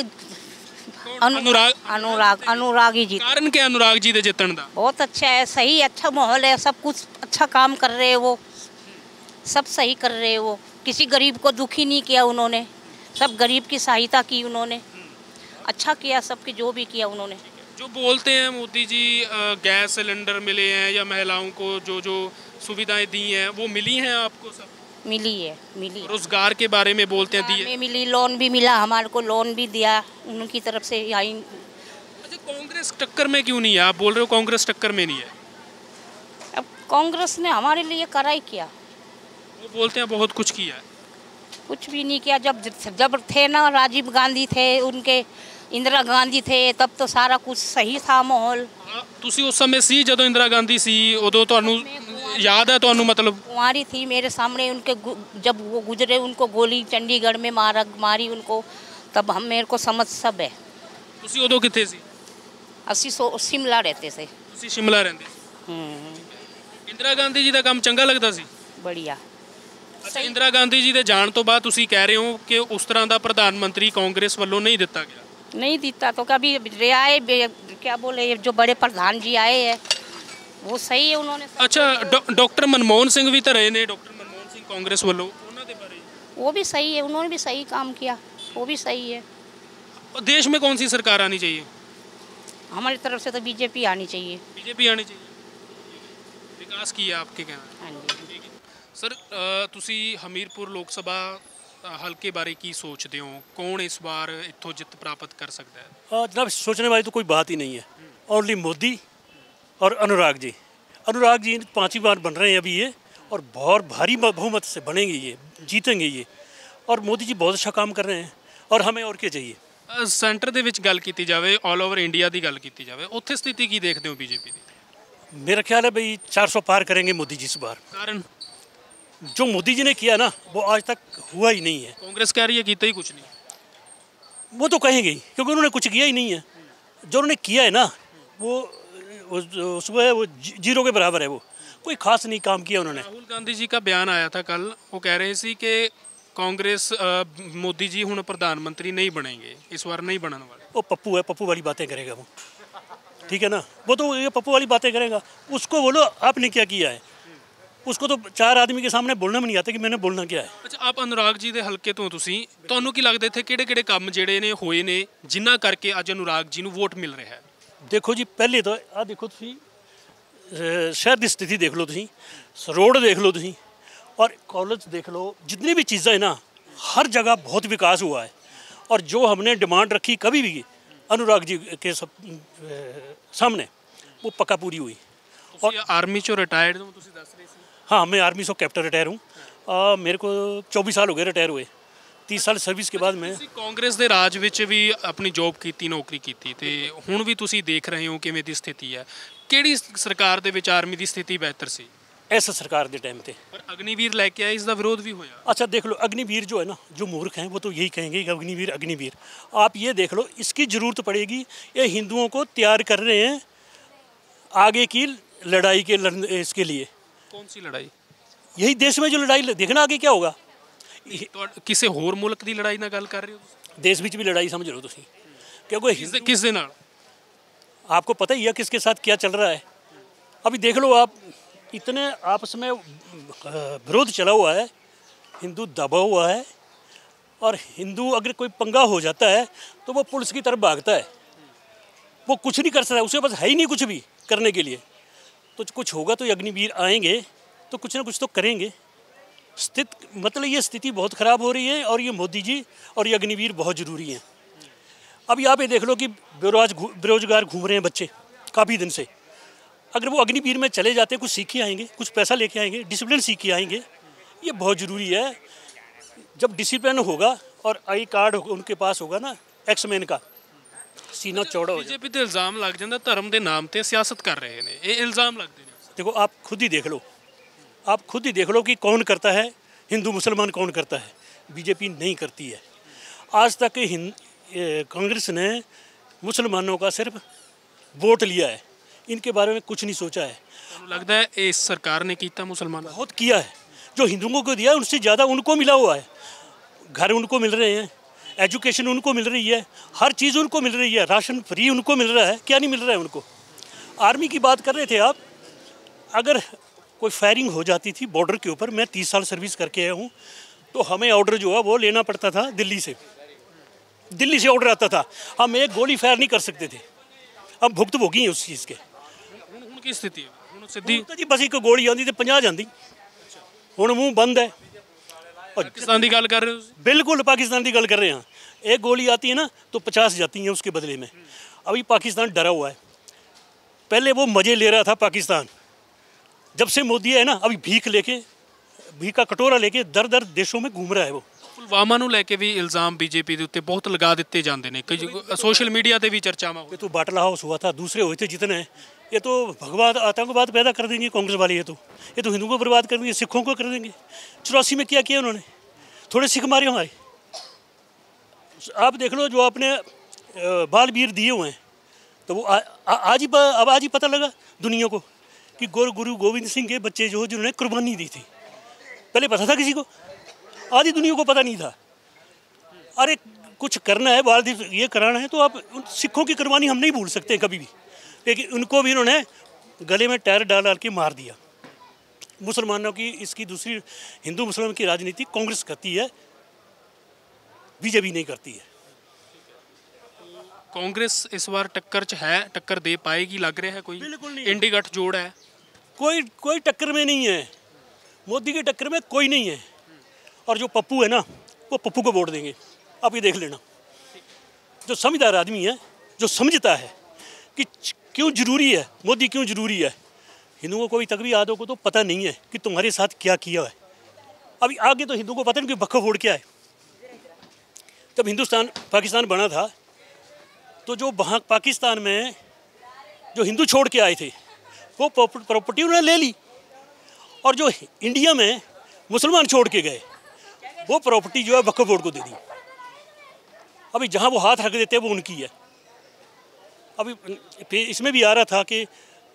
Speaker 12: अनुराग ही जीत।
Speaker 2: कारण क्या अनुराग जी दे जितन दा?
Speaker 12: बहुत अच्छा है, सही, अच्छा माहौल है, सब कुछ अच्छा काम कर रहे हैं वो, सब सही कर रहे हैं वो। किसी गरीब को दुखी नहीं किया उन्होंने, सब गरीब की सहायता की उन्होंने, अच्छा किया, सबकी जो भी किया उन्होंने।
Speaker 2: जो बोलते हैं मोदी जी गैस सिलेंडर मिले हैं या महिलाओं को जो जो सुविधाएं दी हैं वो मिली हैं आपको? सब
Speaker 12: मिली है, मिली।
Speaker 2: रोजगार के बारे में बोलते हैं दिए
Speaker 12: मिली, लोन भी मिला, हमारे को लोन भी दिया उनकी तरफ से। आई
Speaker 2: अच्छा, कांग्रेस टक्कर में क्यों नहीं है? आप बोल रहे हो कांग्रेस टक्कर में नहीं है।
Speaker 12: अब कांग्रेस ने हमारे लिए करा ही किया।
Speaker 2: वो बोलते हैं बहुत कुछ किया है।
Speaker 12: कुछ भी नहीं किया। जब थे ना राजीव गांधी थे, उनके इंदिरा गांधी थे, तब तो सारा कुछ सही था माहौल।
Speaker 2: ਤੁਸੀਂ ਉਸ ਸਮੇਂ ਸੀ ਜਦੋਂ ਇੰदिरा गांधी सी, ਉਦੋਂ ਤੁਹਾਨੂੰ याद है? ਤੁਹਾਨੂੰ मतलब
Speaker 12: कुंवारी थी, मेरे सामने उनके जब वो गुजरे, उनको गोली चंडीगढ़ में मारी उनको, तब हम मेरे को समझ सब है।
Speaker 2: ਤੁਸੀਂ ਉਦੋਂ ਕਿੱਥੇ ਸੀ?
Speaker 12: ਅਸੀਂ शिमला रहते थे।
Speaker 2: ਤੁਸੀਂ शिमला ਰਹਿੰਦੇ ਸੀ। ਇੰदिरा गांधी जी ਦਾ ਕੰਮ ਚੰਗਾ ਲੱਗਦਾ ਸੀ?
Speaker 12: बढ़िया।
Speaker 2: ਅੱਛਾ, इंदिरा गांधी जी ਦੇ ਜਾਣ ਤੋਂ ਬਾਅਦ ਤੁਸੀਂ ਕਹਿ ਰਹੇ ਹੋ ਕਿ ਉਸ ਤਰ੍ਹਾਂ ਦਾ ਪ੍ਰਧਾਨ ਮੰਤਰੀ ਕਾਂਗਰਸ ਵੱਲੋਂ नहीं ਦਿੱਤਾ ਗਿਆ।
Speaker 12: नहीं दिता तो कभी आए, क्या बोले, जो बड़े प्रधान जी आए हैं वो सही है उन्होंने।
Speaker 2: अच्छा, डॉक्टर मनमोहन सिंह भी तो रहे ने, डॉक्टर मनमोहन सिंह कांग्रेस वालों, उन्होंने बारे
Speaker 12: वो भी सही है, उन्होंने भी सही काम किया, वो भी सही है।
Speaker 2: देश में कौन सी सरकार आनी चाहिए?
Speaker 12: हमारी तरफ से तो बीजेपी आनी चाहिए।
Speaker 2: बीजेपी आनी चाहिए, विकास किया आपके कहना।
Speaker 12: हाँ जी।
Speaker 2: सर तुसी हमीरपुर लोक सभा हल्के बारे की सोचते हो, कौन इस बार इत्थों जित प्राप्त कर सकता है?
Speaker 4: जनाब, सोचने वाली तो कोई बात ही नहीं है। ओनली मोदी और अनुराग जी। अनुराग जी 5वीं बार बन रहे हैं अभी ये, और बहुत भारी बहुमत से बनेंगे ये, जीतेंगे ये। और मोदी जी बहुत अच्छा काम कर रहे हैं और हमें और क्या चाहिए।
Speaker 2: ਸੈਂਟਰ ਦੇ ਵਿੱਚ ਗੱਲ ਕੀਤੀ ਜਾਵੇ, ਆਲ ਓਵਰ ਇੰਡੀਆ ਦੀ ਗੱਲ ਕੀਤੀ ਜਾਵੇ, ਉੱਥੇ ਸਥਿਤੀ ਕੀ ਦੇਖਦੇ ਹੋ ਬੀਜੇਪੀ ਦੀ?
Speaker 4: मेरा ख्याल है भाई 400 पार करेंगे मोदी जी इस बार।
Speaker 2: कारण
Speaker 4: जो मोदी जी ने किया ना वो आज तक हुआ ही नहीं है।
Speaker 2: कांग्रेस कह रही है कीता ही कुछ नहीं,
Speaker 4: वो तो कहेंगे ही क्योंकि उन्होंने कुछ किया ही नहीं है। जो उन्होंने किया है ना वो उसमें वो जीरो के बराबर है, वो कोई खास नहीं काम किया उन्होंने।
Speaker 2: राहुल गांधी जी का बयान आया था कल, वो कह रहे थे कि कांग्रेस मोदी जी हुण प्रधानमंत्री नहीं बनेंगे, इस बार नहीं बनने वाले।
Speaker 4: वो पप्पू है, पप्पू वाली बातें करेगा वो, ठीक है ना, वो तो ये पप्पू वाली बातें करेगा। उसको बोलो आपने क्या किया है, उसको तो 4 आदमी के सामने बोलना भी नहीं आता कि मैंने बोलना क्या है।
Speaker 2: अच्छा, आप अनुराग जी ਦੇ ਹਲਕੇ ਤੋਂ ਤੁਸੀਂ, ਤੁਹਾਨੂੰ ਕੀ ਲੱਗਦਾ ਇੱਥੇ ਕਿਹੜੇ-ਕਿਹੜੇ ਕੰਮ ਜਿਹੜੇ ਨੇ ਹੋਏ ਨੇ ਜਿਨ੍ਹਾਂ ਕਰਕੇ ਅੱਜ अनुराग जी ਨੂੰ ਵੋਟ ਮਿਲ ਰਿਹਾ ਹੈ?
Speaker 4: देखो जी पहले तो आ देखो तुसी शहर की स्थिति देख लो, तुसी रोड देख लो, तुसी और कॉलेज देख लो, जितनी भी चीज़ें है ना हर जगह बहुत विकास हुआ है। और जो हमने डिमांड रखी कभी भी अनुराग जी के सामने वो पक्का पूरी हुई।
Speaker 2: और आर्मी चो रिटायर्ड हो तुसी दस रहे सी?
Speaker 4: हाँ, मैं आर्मी से कैप्टन रिटायर हूँ। मेरे को 24 साल हो गए रिटायर हुए। 30 साल सर्विस के बाद मैं
Speaker 2: कांग्रेस ਦੇ ਰਾਜ ਵਿੱਚ ਵੀ ਆਪਣੀ ਜੌਬ ਕੀਤੀ, ਨੌਕਰੀ ਕੀਤੀ ਤੇ ਹੁਣ ਵੀ ਤੁਸੀਂ ਦੇਖ ਰਹੇ ਹੋ ਕਿਵੇਂ ਦੀ ਸਥਿਤੀ ਹੈ। ਕਿਹੜੀ ਸਰਕਾਰ ਦੇ ਵਿੱਚ ਆਰਮੀ ਦੀ ਸਥਿਤੀ ਬਿਹਤਰ ਸੀ?
Speaker 4: ऐसा सरकार के टाइम पे
Speaker 2: पर अग्निवीर लेके आए, इसका विरोध भी होया।
Speaker 4: अच्छा देख लो, अग्निवीर जो है ना, जो मूर्ख हैं वो तो यही कहेंगे कि अग्निवीर अग्निवीर। आप ये देख लो, इसकी ज़रूरत पड़ेगी, ये हिंदुओं को तैयार कर रहे हैं आगे की लड़ाई के इसके लिए।
Speaker 2: कौन सी लड़ाई?
Speaker 4: यही देश में जो लड़ाई, देखना आगे क्या होगा।
Speaker 2: तो किसी होर मुल्क की लड़ाई ना गल कर रहे हो?
Speaker 4: देश बीच भी लड़ाई समझ लो तुम, क्योंकि
Speaker 2: किस दे नाल?
Speaker 4: आपको पता ही है किसके साथ क्या चल रहा है। अभी देख लो आप, इतने आपस में विरोध चला हुआ है, हिंदू दबा हुआ है, और हिंदू अगर कोई पंगा हो जाता है तो वो पुलिस की तरफ भागता है, वो कुछ नहीं कर सकता, उसके पास है ही नहीं कुछ भी करने के लिए। तो कुछ होगा तो ये अग्निवीर आएंगे तो कुछ ना कुछ तो करेंगे। मतलब ये स्थिति बहुत ख़राब हो रही है, और ये मोदी जी और ये अग्निवीर बहुत ज़रूरी हैं। अब यहाँ पे देख लो कि बेरोजगार घूम रहे हैं बच्चे काफ़ी दिन से। अगर वो अग्निवीर में चले जाते, कुछ सीख के आएंगे, कुछ पैसा लेके आएंगे, डिसिप्लिन सीख के आएंगे, ये बहुत ज़रूरी है। जब डिसिप्लिन होगा और आई कार्ड उनके पास होगा ना, एक्समैन का, सीना चौड़ा हो।
Speaker 2: बीजेपी ते इल्जाम लग जाता धर्म के नाम पे सियासत कर रहे हैं, ये इल्जाम लगते हैं।
Speaker 4: देखो आप खुद ही देख लो, आप खुद ही देख लो कि कौन करता है, हिंदू मुसलमान कौन करता है। बीजेपी नहीं करती है। आज तक कांग्रेस ने मुसलमानों का सिर्फ वोट लिया है, इनके बारे में कुछ नहीं सोचा है।
Speaker 2: लगता है इस सरकार ने किया, मुसलमान
Speaker 4: बहुत किया है। जो हिंदुओं को दिया उनसे ज़्यादा उनको मिला हुआ है। घर उनको मिल रहे हैं, एजुकेशन उनको मिल रही है, हर चीज़ उनको मिल रही है, राशन फ्री उनको मिल रहा है। क्या नहीं मिल रहा है उनको? आर्मी की बात कर रहे थे आप, अगर कोई फायरिंग हो जाती थी बॉर्डर के ऊपर, मैं 30 साल सर्विस करके आया हूँ, तो हमें ऑर्डर जो है वो लेना पड़ता था दिल्ली से ऑर्डर आता था। हम एक गोली फायर नहीं कर सकते थे। अब भुगतभोगी हैं उस चीज़ के।
Speaker 2: की स्थिति सीधी
Speaker 4: जी बस एक गोली आती तो 50 जाती, हुण मुँह बंद है। और
Speaker 2: पाकिस्तान की गल कर रहे हो?
Speaker 4: बिल्कुल पाकिस्तान की गल कर रहे हैं। एक गोली आती है ना तो 50 जाती हैं उसके बदले में। अभी पाकिस्तान डरा हुआ है। पहले वो मज़े ले रहा था पाकिस्तान, जब से मोदी है ना, अभी भीख का कटोरा लेके दर देशों में घूम रहा है वो।
Speaker 2: पुलवामा नूं लैके भी इल्जाम बीजेपी के उत्ते बहुत लगा दिते जाते हैं, कई सोशल मीडिया पर भी चर्चावां।
Speaker 4: ये तो बाटला हाउस हुआ था, दूसरे हुए थे जितने, ये तो भगवान आतंकवाद पैदा कर देंगे कांग्रेस वाले। ये तो हिंदुओं को बर्बाद कर देंगे, सिखों को कर देंगे। 84 में क्या किया उन्होंने? थोड़े सिख मारे हमारे। आप देख लो जो आपने बाल वीर दिए हुए हैं, तो वो आज ही पता लगा दुनिया को कि गुरु गोविंद सिंह के बच्चे जो जिन्होंने कुर्बानी दी थी। पहले पता था किसी को? आधी दुनिया को पता नहीं था। अरे कुछ करना है, बाल ये कराना है, तो आप उन सिखों की कुर्बानी हम नहीं भूल सकते कभी भी। लेकिन उनको भी इन्होंने गले में टायर डाल के मार दिया। मुसलमानों की इसकी दूसरी, हिंदू मुसलमान की राजनीति कांग्रेस करती है, बीजेपी नहीं करती है।
Speaker 2: कांग्रेस इस बार टक्कर च है, टक्कर दे पाएगी लग रहा है? कोई
Speaker 4: बिल्कुल नहीं,
Speaker 2: इंडी गठजोड़ है,
Speaker 4: कोई टक्कर में नहीं है। मोदी की टक्कर में कोई नहीं है। और जो पप्पू है ना, वो पप्पू को वोट देंगे। आप ये देख लेना। जो समझदार आदमी है, जो समझता है कि क्यों ज़रूरी है मोदी, क्यों ज़रूरी है। हिंदुओं को अभी तक भी यादों को तो पता नहीं है कि तुम्हारे साथ क्या किया है। अभी आगे तो हिंदुओं को पता नहीं कि वक्फ बोर्ड क्या है। जब हिंदुस्तान पाकिस्तान बना था तो जो वहाँ पाकिस्तान में जो हिंदू छोड़ के आए थे वो प्रॉपर्टी उन्होंने ले ली, और जो इंडिया में मुसलमान छोड़ के गए वो प्रॉपर्टी जो है वक्फ बोर्ड को दे दी। अभी जहाँ वो हाथ रख देते हैं वो उनकी है। अभी इसमें भी आ रहा था कि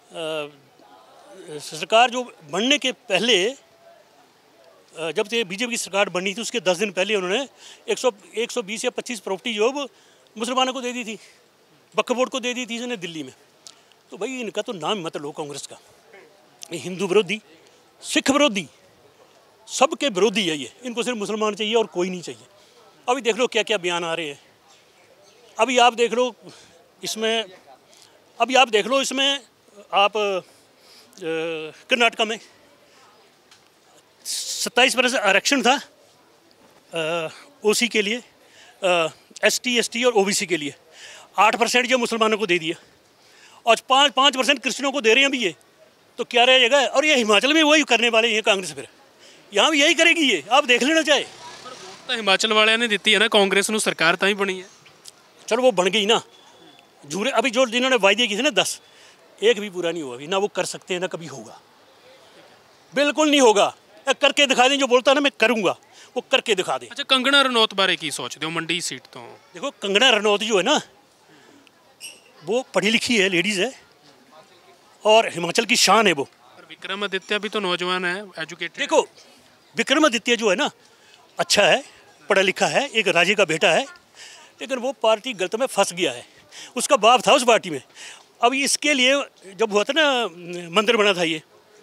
Speaker 4: सरकार जो बनने के पहले, जब से बीजेपी की सरकार बनी थी उसके 10 दिन पहले उन्होंने 120 या 25 प्रॉपर्टी जो वो मुसलमानों को दे दी थी, वक्फ बोर्ड को दे दी थी इसने दिल्ली में। तो भाई इनका तो नाम मत लो कांग्रेस का, ये हिंदू विरोधी, सिख विरोधी, सबके विरोधी है ये। इनको सिर्फ मुसलमान चाहिए और कोई नहीं चाहिए। अभी देख लो क्या क्या बयान आ रहे हैं। अभी आप देख लो इसमें, आप कर्नाटका में 27% आरक्षण था ओसी के लिए, एसटी, एसटी और ओबीसी के लिए। 8% जो मुसलमानों को दे दिया और 5% क्रिश्चियनों को दे रहे हैं अभी ये, तो क्या रह जाएगा। और ये हिमाचल में वही करने वाले हैं कांग्रेस, फिर यहाँ भी यही करेगी ये, आप देख लेना चाहे।
Speaker 2: तो हिमाचल वाले ने दी है ना कांग्रेस ਨੂੰ सरकार ਤਾਂ ही बनी है।
Speaker 4: चलो वो बन गई ना, झूरे अभी जो जिन्होंने वायदे किए थे ना 10, एक भी पूरा नहीं हुआ अभी, ना वो कर सकते हैं ना कभी होगा, बिल्कुल नहीं होगा। करके दिखा दें, जो बोलता है ना मैं करूँगा वो करके दिखा दें।
Speaker 2: अच्छा, कंगना रनौत बारे की सोचते हो मंडी सीट तो?
Speaker 4: देखो कंगना रनौत जो है ना वो पढ़ी लिखी है, लेडीज़ है और हिमाचल की शान है वो।
Speaker 2: विक्रमादित्य भी तो नौजवान है, एजुकेटेड।
Speaker 4: देखो विक्रमादित्य जो है ना अच्छा है, पढ़ा लिखा है, एक राजे का बेटा है, लेकिन वो पार्टी गलत में फंस गया है। उसका बाप था उस पार्टी में। अब इसके लिए जब हुआ था ना मंदिर बना था ये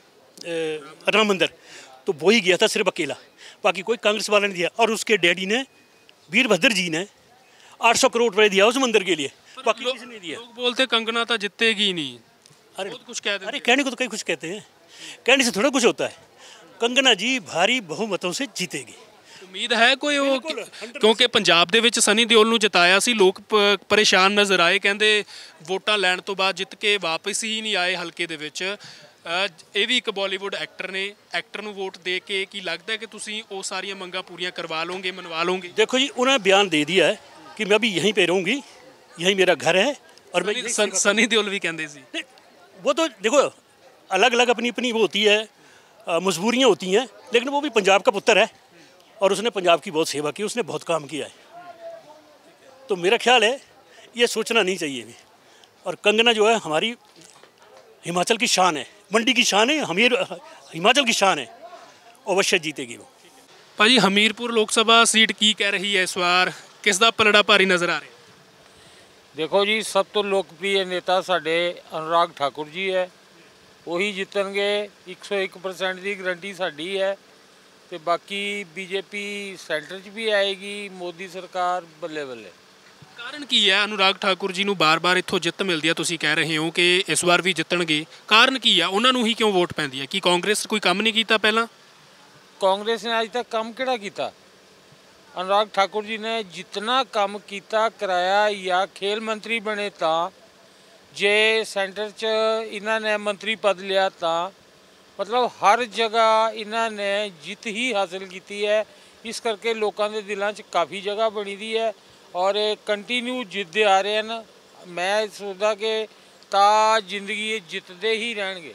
Speaker 4: राम मंदिर, तो वो ही गया था सिर्फ अकेला, बाकी कोई कांग्रेस वाला नहीं दिया। और उसके डैडी ने वीरभद्र जी ने 800 करोड़ रुपये दिया उस मंदिर के लिए, बाकी किसी ने दिया।
Speaker 2: लोग बोलते कंगना तो जीतेगी ही नहीं।
Speaker 4: अरे
Speaker 2: कुछ कहते,
Speaker 4: अरे कहने को तो कई कुछ कहते हैं, कहने से थोड़ा कुछ होता है। कंगना जी भारी बहुमतों से जीतेगी।
Speaker 2: उम्मीद है कोई वो, क्योंकि पंजाब ਦੇ ਵਿੱਚ ਸਨੀ ਦਿਓਲ ਨੂੰ ਜਿਤਾਇਆ ਸੀ, ਲੋਕ ਪਰੇਸ਼ਾਨ ਨਜ਼ਰ ਆਏ, ਕਹਿੰਦੇ ਵੋਟਾਂ ਲੈਣ ਤੋਂ ਬਾਅਦ ਜਿੱਤ ਕੇ ਵਾਪਸ ਹੀ ਨਹੀਂ ਆਏ ਹਲਕੇ ਦੇ ਵਿੱਚ। ਇਹ ਵੀ ਇੱਕ ਬਾਲੀਵੁੱਡ ਐਕਟਰ ਨੇ, ਐਕਟਰ ਨੂੰ ਵੋਟ ਦੇ ਕੇ ਕੀ ਲੱਗਦਾ ਹੈ ਕਿ ਤੁਸੀਂ ਉਹ ਸਾਰੀਆਂ ਮੰਗਾਂ ਪੂਰੀਆਂ ਕਰਵਾ ਲਓਗੇ, मनवा लोगे?
Speaker 4: देखो जी उन्होंने बयान दे दिया है कि मैं अभी यहीं पे रहूँगी, यही मेरा घर है। और मैं
Speaker 2: सनी ਦਿਓਲ ਵੀ ਕਹਿੰਦੇ ਸੀ।
Speaker 4: वो तो देखो अलग अलग अपनी अपनी वो होती है, मजबूरियाँ होती हैं, लेकिन वो भी पंजाब का पुत्र है और उसने पंजाब की बहुत सेवा की, उसने बहुत काम किया है। तो मेरा ख्याल है ये सोचना नहीं चाहिए। और कंगना जो है हमारी हिमाचल की शान है, मंडी की शान है, हिमाचल की शान है, अवश्य जीतेगी वो।
Speaker 2: भाजी हमीरपुर लोक सभा सीट की कह रही है इस बार, किस दा पलड़ा भारी नज़र आ रहा है?
Speaker 13: देखो जी सब तो लोकप्रिय नेता साढ़े अनुराग ठाकुर जी है, वही जितणगे 101% की गारंटी साड़ी है। तो बाकी बीजेपी सेंटर च भी आएगी, मोदी सरकार बल्ले बल्ले।
Speaker 2: कारण की है अनुराग ठाकुर जी ਨੂੰ ਬਾਰ-ਬਾਰ ਇੱਥੋਂ ਜਿੱਤ ਮਿਲਦੀ ਹੈ, ਤੁਸੀਂ ਕਹਿ ਰਹੇ ਹੋ ਕਿ ਇਸ ਵਾਰ ਵੀ ਜਿੱਤਣਗੇ, ਕਾਰਨ ਕੀ ਹੈ? ਉਹਨਾਂ ਨੂੰ ਹੀ ਕਿਉਂ ਵੋਟ ਪੈਂਦੀ ਹੈ? ਕਿ ਕਾਂਗਰਸ ਕੋਈ ਕੰਮ ਨਹੀਂ ਕੀਤਾ ਪਹਿਲਾਂ?
Speaker 13: कांग्रेस ने अज तक काम किहड़ा कीता? अनुराग ठाकुर जी ने जितना काम किया कराया, या खेल मंत्री बने तो जे सेंटर च इन्होंने मंत्री पद लिया तो मतलब हर जगह इन्होंने जित ही हासिल की है। इस करके लोगों के दिलों च काफ़ी जगह बनी दी है और कंटिन्यू जितते आ रहे हैं। मैं सोचता कि ता जिंदगी जितते ही रहणगे।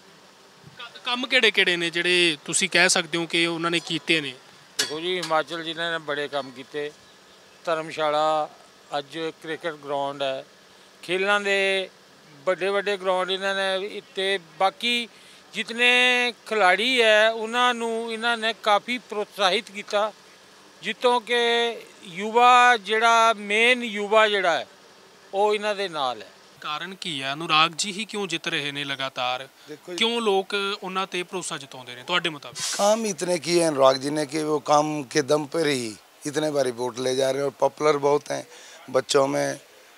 Speaker 2: ਕੰਮ ਕਿਹੜੇ ਨੇ ਜਿਹੜੇ ਤੁਸੀਂ ਕਹਿ ਸਕਦੇ ਹੋ ਕਿ ਉਹਨਾਂ ਨੇ ਕੀਤੇ ਨੇ?
Speaker 13: देखो जी हिमाचल जिन्होंने बड़े काम किए, धर्मशाला अज क्रिकेट ग्राउंड है, खेलों के बड़े बड़े ग्राउंड इन्होंने इतने, बाकी जितने खिलाड़ी है उन्होंने इन्होंने काफ़ी प्रोत्साहित किया, जितों के युवा जड़ा मेन युवा जड़ा है वो इन्हों के नाल है।
Speaker 2: कारण की है अनुराग जी ही क्यों जित रहे हैं लगातार? क्यों लोग उन्होंने ते भरोसा जताते हैं ਤੁਹਾਡੇ मुताबिक?
Speaker 14: काम इतने किए हैं अनुराग जी ने कि वो काम के दम पर ही इतने बारी वोट ले जा रहे हैं और पॉपुलर बहुत हैं, बच्चों में,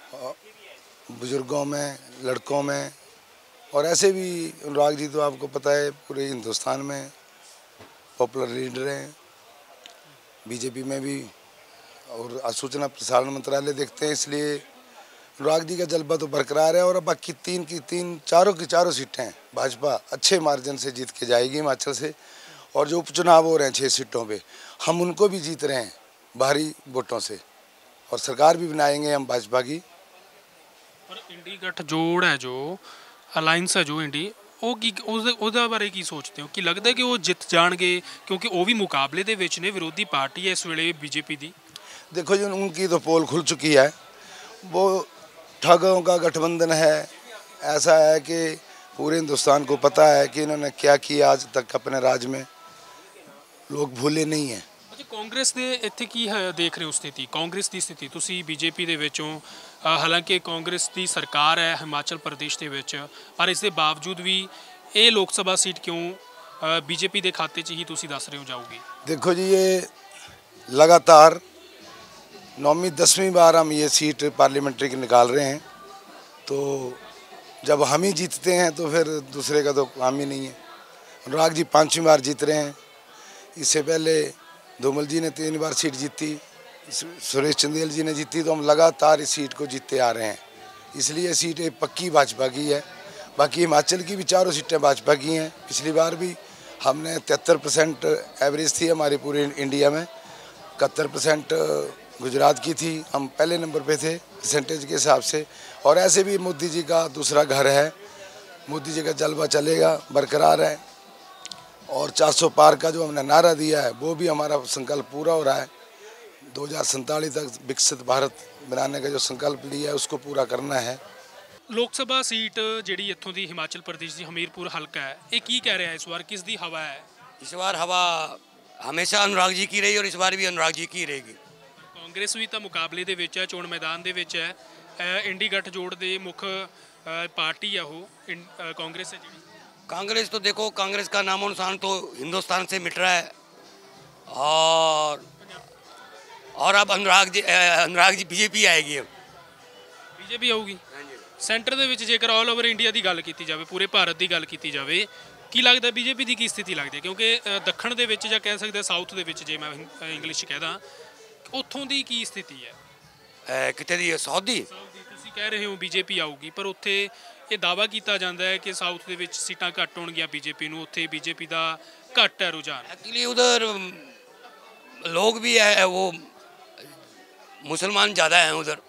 Speaker 14: बुजुर्गों में, लड़कों में। और ऐसे भी अनुराग जी तो आपको पता है पूरे हिंदुस्तान में पॉपुलर लीडर हैं, बीजेपी में भी, और सूचना प्रसारण मंत्रालय देखते हैं, इसलिए अनुराग जी का जलवा तो बरकरार है। और अब बाकी चारों की चारों सीटें भाजपा अच्छे मार्जिन से जीत के जाएगी हिमाचल से। और जो उपचुनाव हो रहे हैं 6 सीटों पे, हम उनको भी जीत रहे हैं भारी वोटों से। और सरकार भी बनाएंगे हम भाजपा की।
Speaker 2: पर इंडी गठजोड़ है जो ਅਲਾਈਅੰਸ है जो इंडी ਉਹ ਕੀ ਉਹਦਾ ਬਾਰੇ ਕੀ ਸੋਚਦੇ ਹੋ ਕਿ ਲੱਗਦਾ ਕਿ ਉਹ ਜਿੱਤ ਜਾਣਗੇ ਕਿਉਂਕਿ ਉਹ ਵੀ ਮੁਕਾਬਲੇ ਦੇ ਵਿੱਚ ਨੇ ਵਿਰੋਧੀ ਪਾਰਟੀ ਹੈ ਇਸ ਵੇਲੇ बीजेपी ਦੀ।
Speaker 14: देखो जी उनकी तो पोल खुल चुकी है, वो ठगों का गठबंधन है। ऐसा है कि पूरे हिंदुस्तान को पता है कि इन्होंने क्या किया आज तक अपने राज्य में, लोग भूले नहीं हैं।
Speaker 2: अच्छा कांग्रेस ਦੇ ਇੱਥੇ ਕੀ ਦੇਖ ਰਹੇ ਹੋ ਸਥਿਤੀ, ਕਾਂਗਰਸ ਦੀ ਸਥਿਤੀ? ਤੁਸੀਂ बीजेपी ਦੇ ਵਿੱਚੋਂ, ਹਾਲਾਂਕਿ ਕਾਂਗਰਸ ਦੀ ਸਰਕਾਰ ਹੈ ਹਿਮਾਚਲ ਪ੍ਰਦੇਸ਼ ਦੇ ਵਿੱਚ, ਪਰ ਇਸ ਦੇ ਬਾਵਜੂਦ ਵੀ ਇਹ ਲੋਕ ਸਭਾ ਸੀਟ ਕਿਉਂ बीजेपी ਦੇ ਖਾਤੇ 'ਚ ਹੀ ਤੁਸੀਂ ਦੱਸ ਰਹੇ ਹੋ ਜਾਊਗੀ?
Speaker 14: देखो जी ये लगातार 9वीं 10वीं बार हम ये सीट पार्लियामेंट्री की निकाल रहे हैं, तो जब हम ही जीतते हैं तो फिर दूसरे का तो काम ही नहीं है। अनुराग जी 5वीं बार जीत रहे हैं, इससे पहले धूमल जी ने 3 बार सीट जीती, सुरेश चंदेल जी ने जीती, तो हम लगातार इस सीट को जीतते आ रहे हैं। इसलिए सीट एक पक्की भाजपा की है। बाकी हिमाचल की भी 4 सीटें भाजपा की हैं। पिछली बार भी हमने 73% एवरेज थी हमारी पूरे इंडिया में, 71% गुजरात की थी, हम पहले नंबर पे थे परसेंटेज के हिसाब से। और ऐसे भी मोदी जी का दूसरा घर है, मोदी जी का जलवा चलेगा, बरकरार है। और 400 पार का जो हमने नारा दिया है वो भी हमारा संकल्प पूरा हो रहा है। 2047 तक विकसित भारत बनाने का जो संकल्प लिया है उसको पूरा करना है।
Speaker 2: ਲੋਕ ਸਭਾ ਸੀਟ ਜਿਹੜੀ ਇੱਥੋਂ ਦੀ ਹਿਮਾਚਲ ਪ੍ਰਦੇਸ਼ ਦੀ ਹਮੀਰਪੁਰ ਹਲਕਾ ਹੈ, ਇਹ ਕੀ ਕਹਿ ਰਿਹਾ ਇਸ ਵਾਰ, ਕਿਸ ਦੀ ਹਵਾ ਹੈ?
Speaker 15: इस बार हवा हमेशा अनुराग जी की रही और इस बार भी अनुराग जी की रहेगी।
Speaker 2: ਕਾਂਗਰਸ ਵੀ ਤਾਂ ਮੁਕਾਬਲੇ ਦੇ ਵਿੱਚ ਹੈ, ਚੋਣ ਮੈਦਾਨ ਦੇ ਵਿੱਚ ਹੈ। ਇੰਡੀ ਗੱਠਜੋੜ ਦੇ ਮੁੱਖ ਪਾਰਟੀ ਆ ਉਹ ਕਾਂਗਰਸ ਹੈ ਜਿਹੜੀ।
Speaker 15: कांग्रेस तो देखो, कांग्रेस का नामो निशान तो हिंदुस्तान से मिट रहा है। और अब अनुराग जी बीजेपी आएगी। अब
Speaker 2: बीजेपी ਆਊਗੀ ਸੈਂਟਰ ਦੇ ਵਿੱਚ। ਜੇਕਰ ਆਲ ਓਵਰ ਇੰਡੀਆ ਦੀ ਗੱਲ ਕੀਤੀ ਜਾਵੇ, ਪੂਰੇ ਭਾਰਤ ਦੀ ਗੱਲ ਕੀਤੀ ਜਾਵੇ, ਕੀ ਲੱਗਦਾ बीजेपी ਦੀ ਕੀ ਸਥਿਤੀ ਲੱਗਦੀ ਹੈ? ਕਿਉਂਕਿ ਦੱਖਣ ਦੇ ਵਿੱਚ ਜਾਂ ਕਹਿ ਸਕਦੇ ਸਾਊਥ ਦੇ ਵਿੱਚ, ਜੇ ਮੈਂ ਇੰਗਲਿਸ਼ 'ਚ ਕਹਿਦਾ, ਉੱਥੋਂ ਦੀ ਕੀ ਸਥਿਤੀ ਹੈ?
Speaker 15: ਕਿਤੇ ਦੀ ਸਾਊਥ ਦੀ?
Speaker 2: ਤੁਸੀਂ ਕਹਿ ਰਹੇ ਹੋ बीजेपी ਆਊਗੀ, ਪਰ ਉੱਥੇ ਇਹ ਦਾਅਵਾ ਕੀਤਾ ਜਾਂਦਾ ਹੈ ਕਿ ਸਾਊਥ ਦੇ ਵਿੱਚ ਸੀਟਾਂ ਘੱਟ ਹੋਣਗੀਆਂ बीजेपी ਨੂੰ, ਉੱਥੇ बीजेपी ਦਾ ਘੱਟ ਹੈ रुझान।
Speaker 15: एक्चुअली उधर लोग भी है, वो मुसलमान ज़्यादा हैं उधर।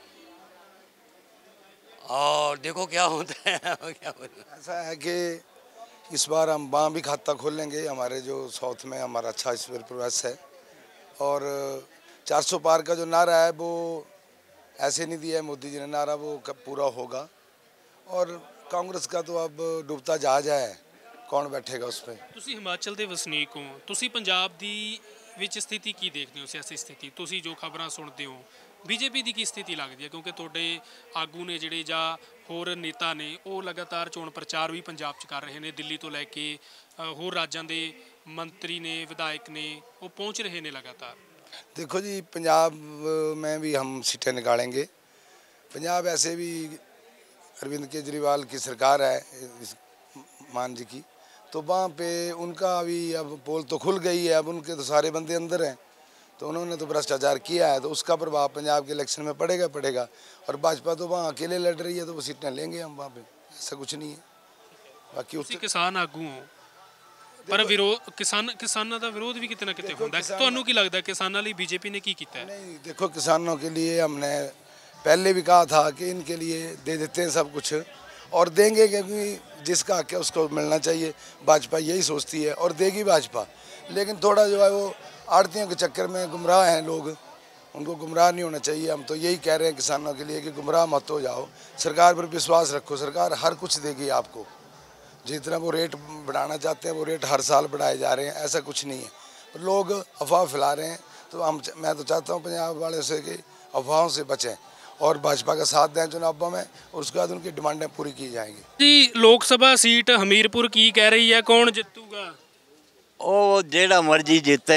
Speaker 15: और देखो क्या होता है। क्या
Speaker 14: ऐसा है कि इस बार हम वहाँ भी खाता खोलेंगे, हमारे जो साउथ में हमारा अच्छा इस बार प्रयास है। और 400 पार का जो नारा है वो ऐसे नहीं दिया है मोदी जी ने नारा, वो कब पूरा होगा। और कांग्रेस का तो अब डूबता जहाज है, कौन बैठेगा उस पर।
Speaker 2: ਤੁਸੀਂ ਹਿਮਾਚਲ ਦੇ ਵਸਨੀਕ ਹੋ, ਤੁਸੀਂ ਪੰਜਾਬ ਦੀ ਵਿੱਚ ਸਥਿਤੀ ਕੀ ਦੇਖਦੇ ਹੋ, ਸਿਆਸੀ ਸਥਿਤੀ? ਤੁਸੀਂ ਜੋ ਖਬਰਾਂ ਸੁਣਦੇ ਹੋ, बीजेपी ਦੀ ਕੀ ਸਥਿਤੀ ਲੱਗਦੀ ਹੈ? ਕਿਉਂਕਿ ਤੁਹਾਡੇ ਆਗੂ ਨੇ ਜਿਹੜੇ ਜਾਂ ਹੋਰ ਨੇਤਾ ਨੇ, ਉਹ ਲਗਾਤਾਰ ਚੋਣ ਪ੍ਰਚਾਰ ਵੀ ਪੰਜਾਬ 'ਚ ਕਰ ਰਹੇ ਨੇ, ਦਿੱਲੀ ਤੋਂ ਲੈ ਕੇ ਹੋਰ ਰਾਜਾਂ ਦੇ ਮੰਤਰੀ ਨੇ, ਵਿਧਾਇਕ ਨੇ, ਉਹ ਪਹੁੰਚ ਰਹੇ ਨੇ लगातार।
Speaker 14: देखो जी पंजाब में भी हम सीटें निकालेंगे। पंजाब ऐसे भी अरविंद केजरीवाल की सरकार है मान जी की, तो वहाँ पे उनका भी अब पोल तो खुल गई है, अब उनके तो सारे बंदे अंदर हैं, तो उन्होंने तो भ्रष्टाचार किया है, तो उसका प्रभाव पंजाब के इलेक्शन में पड़ेगा। और भाजपा तो वहाँ अकेले लड़ रही है, तो वो सीटें लेंगे हम वहाँ पे, ऐसा कुछ नहीं है। बाकी
Speaker 2: किसान आगू हो, पर विरोध किसानों का विरोध भी कितना कितने होता है। ਤੁਹਾਨੂੰ ਕੀ ਲੱਗਦਾ किसानों लिए बीजेपी ने की किया है?
Speaker 14: नहीं देखो, किसानों के लिए हमने पहले भी कहा था कि इनके लिए दे देते हैं सब कुछ, और देंगे, क्योंकि जिसका हक है उसको मिलना चाहिए। भाजपा यही सोचती है और देगी भाजपा। लेकिन थोड़ा जो है वो आड़तियों के चक्कर में गुमराह हैं लोग, उनको गुमराह नहीं होना चाहिए। हम तो यही कह रहे हैं किसानों के लिए कि गुमराह मत हो जाओ, सरकार पर विश्वास रखो, सरकार हर कुछ देगी आपको। जितना वो रेट बढ़ाना चाहते हैं वो रेट हर साल बढ़ाए जा रहे हैं, ऐसा कुछ नहीं है। लोग अफवाह फैला रहे हैं, तो मैं तो चाहता हूँ पंजाब वाले से कि अफवाहों से बचें और भाजपा का साथ दें चुनावों में, और उसके बाद उनकी डिमांडें पूरी की जाएंगी।
Speaker 2: जी लोक सभा सीट हमीरपुर की कह रही है, कौन जितूगा?
Speaker 3: ਉਹ ਜਿਹੜਾ ਮਰਜ਼ੀ ਜਿੱਤੇ।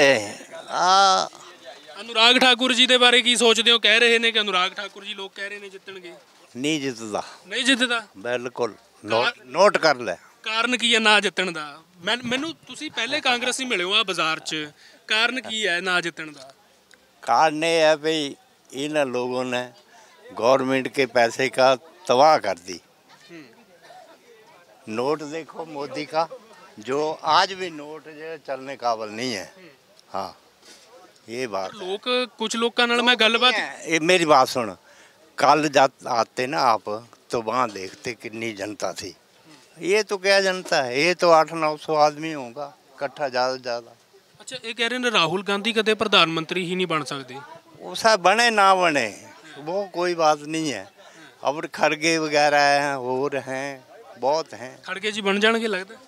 Speaker 2: अनुराग ठाकुर जी के बारे की सोचते हो? कह रहे हैं कि अनुराग ठाकुर जी लोग कह रहे हैं जितणगे।
Speaker 3: नहीं जितदा।
Speaker 2: नहीं जितदा?
Speaker 3: बिल्कुल नोट कर ले।
Speaker 2: ਕਾਰਨ ਕੀ ਹੈ ਨਾ ਜਿੱਤਣ ਦਾ? ਮੈਨੂੰ ਤੁਸੀਂ ਪਹਿਲੇ ਕਾਂਗਰਸੀ ਮਿਲੇ ਹੋ ਆ ਬਾਜ਼ਾਰ 'ਚ, ਕਾਰਨ ਕੀ ਹੈ ਨਾ ਜਿੱਤਣ ਦਾ?
Speaker 3: कारण ये है भाई इन लोगों ने गवर्नमेंट के पैसे का तबाह कर दी। नोट देखो मोदी का, जो आज भी नोट जो चलने काबिल नहीं है। हाँ ये बात
Speaker 2: लोग कुछ लोगों नाल मैं गलबात
Speaker 3: ये मेरी बात सुन, कल जब आते ना आप तो वहाँ देखते कितनी जनता थी। ये तो क्या जनता है, ये तो 800-900 आदमी होगा इकट्ठा ज़्यादा से ज़्यादा।
Speaker 2: अच्छा, ये कह रहे हैं राहुल गांधी कदे प्रधानमंत्री ही नहीं बन सकते।
Speaker 3: वो सब बने ना बने वो कोई बात नहीं है। अब खड़गे वगैरह हैं और हैं बहुत हैं।
Speaker 2: खड़गे जी बन जाएंगे लगता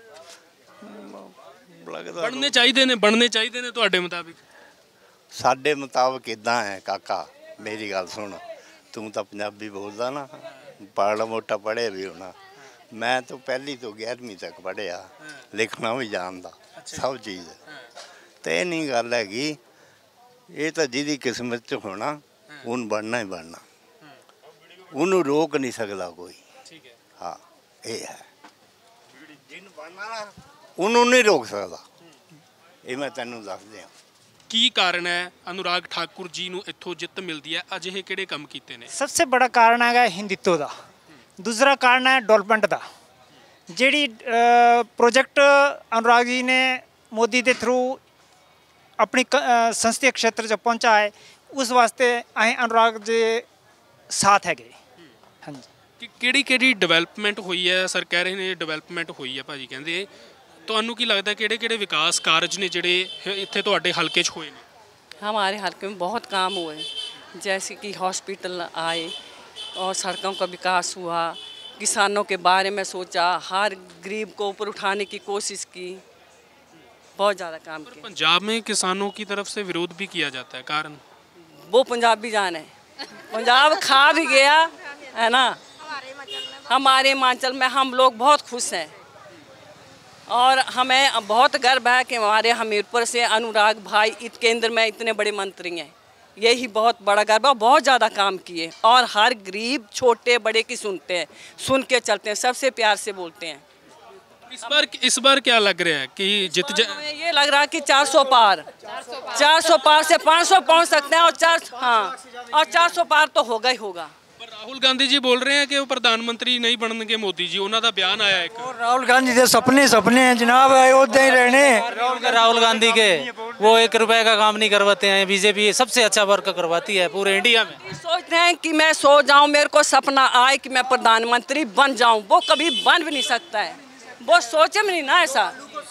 Speaker 2: बनने चाहिए ने ਤੁਹਾਡੇ ਮੁਤਾਬਿਕ।
Speaker 3: ਸਾਡੇ ਮੁਤਾਬਕ ਇਦਾਂ ਹੈ ਕਾਕਾ, ਮੇਰੀ ਗੱਲ ਸੁਣ, ਤੂੰ ਤਾਂ ਪੰਜਾਬੀ ਬੋਲਦਾ ਨਾ, ਪੜ੍ਹ ਮੋਟਾ ਪੜ੍ਹੇ ਵੀ ਹੋਣਾ। ਮੈਂ ਤਾਂ ਪਹਿਲੀ ਤੋਂ 11ਵੀਂ ਤੱਕ ਪੜ੍ਹਿਆ, ਲਿਖਣਾ ਵੀ ਜਾਣਦਾ, ਸਭ ਚੀਜ਼। ਤੇ ਇਹ ਨਹੀਂ ਗੱਲ ਹੈਗੀ, ਇਹ ਤਾਂ ਜਿਹਦੀ ਕਿਸਮਤ 'ਚ ਹੋਣਾ ਉਹਨੂੰ ਬਣਨਾ ਹੀ ਬਣਨਾ, ਉਹਨੂੰ ਰੋਕ ਨਹੀਂ ਸਕਦਾ ਕੋਈ। ਹਾਂ ਇਹ ਹੈ, ਜਿਹਨੂੰ ਬਣਨਾ ਨਾ ਉਹਨੂੰ ਨਹੀਂ ਰੋਕ ਸਕਦਾ। ਇਹ ਮੈਂ ਤੈਨੂੰ ਦੱਸ ਦਿਆਂ।
Speaker 2: ਕੀ ਕਾਰਨ ਹੈ अनुराग ठाकुर जी ਨੂੰ ਇੱਥੋਂ ਜਿੱਤ ਮਿਲਦੀ ਹੈ? ਅਜਿਹੇ ਕਿਹੜੇ ਕੰਮ ਕੀਤੇ ਨੇ?
Speaker 16: सबसे बड़ा कारण है हिंदुत्व का, दूसरा कारण है डेवलपमेंट का। ਜਿਹੜੀ प्रोजेक्ट अनुराग जी ने मोदी के थ्रू अपनी संसदीय क्षेत्र च पहुँचा है, उस वास्ते अं अनुराग जी साथ है। हाँ जी,
Speaker 2: ਕਿਹੜੀ ਡਿਵੈਲਪਮੈਂਟ ਹੋਈ ਹੈ? ਸਰ ਕਹਿ ਰਹੇ ਨੇ ਡਿਵੈਲਪਮੈਂਟ ਹੋਈ ਹੈ, ਭਾਜੀ ਕਹਿੰਦੇ। ਤੁਹਾਨੂੰ ਕੀ ਲੱਗਦਾ ਕਿਹੜੇ विकास कार्य ने ਜਿਹੜੇ ਇੱਥੇ ਤੁਹਾਡੇ ਹਲਕੇ 'ਚ ਹੋਏ ਨੇ?
Speaker 17: हमारे हल्के में बहुत काम हुए, जैसे कि हॉस्पिटल आए और सड़कों का विकास हुआ, किसानों के बारे में सोचा, हर गरीब को ऊपर उठाने की कोशिश की, बहुत ज़्यादा काम किया।
Speaker 2: पंजाब में किसानों की तरफ से विरोध भी किया जाता है, कारण
Speaker 17: वो पंजाबी जान है, पंजाब खा भी गया है ना। हमारे हिमाचल में हम लोग बहुत खुश हैं और हमें बहुत गर्व है कि हमारे हमीरपुर से अनुराग भाई केंद्र में इतने बड़े मंत्री हैं। यही बहुत बड़ा गर्व है। बहुत ज़्यादा काम किए और हर गरीब छोटे बड़े की सुनते हैं, सुन के चलते हैं, सबसे प्यार से बोलते हैं।
Speaker 2: इस बार क्या लग रहा है कि जित
Speaker 17: ये लग रहा है कि 400 पार से 500 पहुंच सकते हैं और 400 पार तो होगा ही होगा।
Speaker 2: राहुल गांधी जी बोल रहे हैं कि वो प्रधानमंत्री नहीं बनेंगे मोदी जी, उन्होंने का बयान आया है।
Speaker 18: राहुल गांधी के सपने हैं जनाब, उधर ही रहने।
Speaker 19: राहुल गांधी के वो 1 रुपए का काम नहीं करवाते हैं, बीजेपी सबसे अच्छा वर्क करवाती है पूरे इंडिया में।
Speaker 17: सोचते हैं कि मैं सो जाऊं, मेरे को सपना आए कि मैं प्रधानमंत्री बन जाऊं, वो कभी बन भी नहीं सकता है, वो सोचे में नहीं ना ऐसा।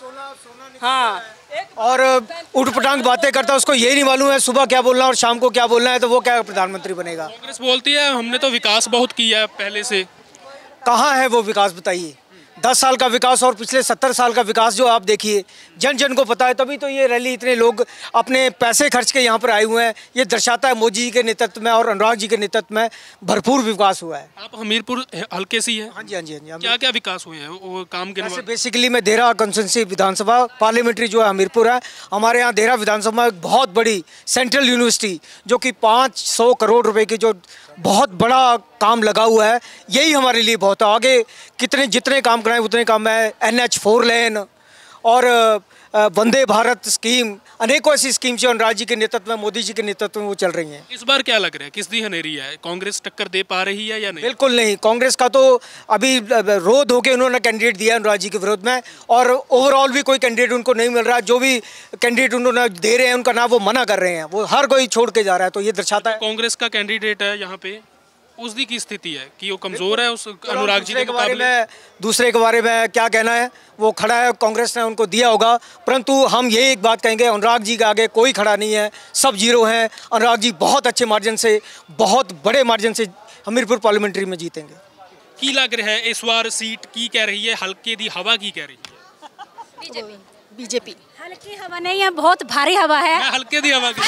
Speaker 17: हाँ,
Speaker 18: और उठपटांग बातें करता है, उसको यही नहीं मालूम है सुबह क्या बोलना और शाम को क्या बोलना है, तो वो क्या प्रधानमंत्री बनेगा।
Speaker 2: कांग्रेस बोलती है हमने तो विकास बहुत किया है पहले से।
Speaker 18: कहाँ है वो विकास बताइए? 10 साल का विकास और पिछले 70 साल का विकास जो आप देखिए, जन जन को पता है, तभी तो ये रैली इतने लोग अपने पैसे खर्च के यहाँ पर आए हुए हैं। ये दर्शाता है मोदी जी के नेतृत्व में और अनुराग जी के नेतृत्व में भरपूर विकास हुआ है।
Speaker 2: आप हमीरपुर हल्के से ही है?
Speaker 18: हाँ जी, हाँ जी, हाँ जी।
Speaker 2: क्या क्या विकास हुए हैं वो काम के?
Speaker 18: बेसिकली मैं देहरा कंस्टिट्यूंसी विधानसभा पार्लियामेंट्री जो है हमीरपुर है, हमारे यहाँ देहरा विधानसभा में एक बहुत बड़ी सेंट्रल यूनिवर्सिटी जो कि 500 करोड़ रुपए की जो बहुत बड़ा काम लगा हुआ है, यही हमारे लिए बहुत है। आगे जितने काम कराएं उतने काम है। NH4 लेन और वंदे भारत स्कीम, अनेकों ऐसी स्कीम जो अनुराग जी के नेतृत्व में, मोदी जी के नेतृत्व में वो चल रही हैं।
Speaker 2: इस बार क्या लग रहा है, किस दी हनेरी है? कांग्रेस टक्कर दे पा रही है या नहीं?
Speaker 18: बिल्कुल नहीं, कांग्रेस का तो अभी रोध होकर उन्होंने कैंडिडेट दिया अनुराग जी के विरोध में, और ओवरऑल भी कोई कैंडिडेट उनको नहीं मिल रहा। जो भी कैंडिडेट उन्होंने दे रहे हैं उनका नाम वो मना कर रहे हैं, वो हर कोई छोड़ के जा रहा है। तो ये दर्शाता है
Speaker 2: कांग्रेस का कैंडिडेट है यहाँ पे, उसकी की स्थिति है कि वो कमजोर है उस अनुराग जी
Speaker 18: के बारे में। दूसरे के बारे में क्या कहना है, वो खड़ा है, कांग्रेस ने उनको दिया होगा, परंतु हम यही एक बात कहेंगे, अनुराग जी के आगे कोई खड़ा नहीं है, सब जीरो हैं। अनुराग जी बहुत अच्छे मार्जिन से, बहुत बड़े मार्जिन से हमीरपुर पार्लियामेंट्री में जीतेंगे।
Speaker 2: की लग रहा है इस बार सीट की कह रही है, हल्के दी हवा की कह रही है?
Speaker 20: बीजेपी। हल्की हवा नहीं है, बहुत भारी हवा है।
Speaker 2: हल्के दी हवा की